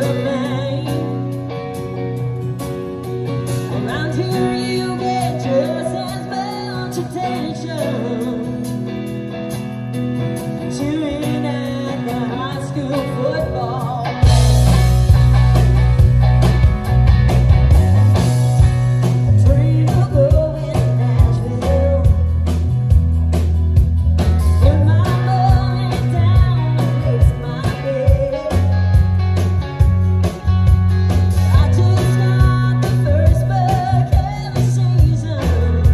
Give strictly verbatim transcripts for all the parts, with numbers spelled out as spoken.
Around here you get just as much attention. Cheering at the high school football. Dream of going to Nashville. Put my money down and place my bet. I just got the first book of the season.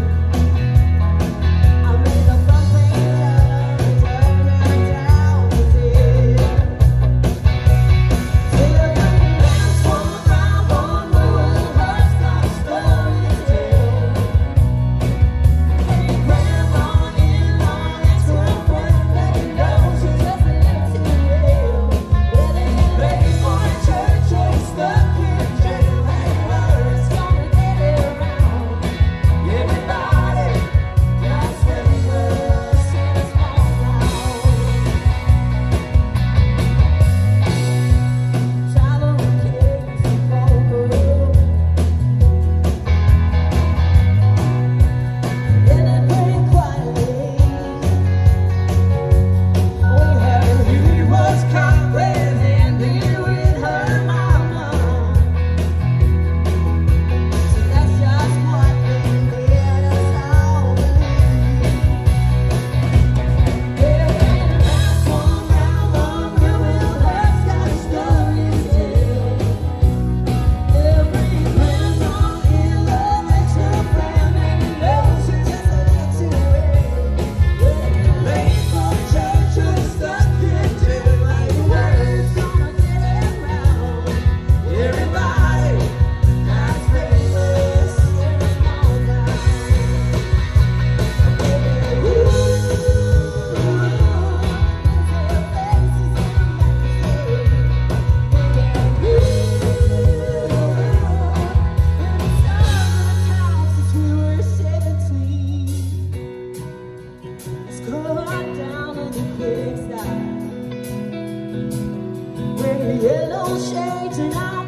I made a front page out of the turnaround down the field. Till every last one round one moving heart's got a story to tell. Hey, grandma, in-law, ex-girlfriend, baby, knows you just a little too well. Well, they paid for a church, they stuck in jail. Hey, word's gonna get it around. Everybody, God's famous in a small town. Tyler and Casey Folker, in a pretty quietly. We heard he was caught red-handed with her mama. So that's just what they made us all believe. Every last one round one real heart's got a story to tell. Every grandma, in-law, ex-girlfriend, baby, knows you just a little too well. Late for church or stuck in jail. Like word's gonna get it around. Everybody, God's famous in a small town. Let's go right down on the quickside, wear your yellow shades and I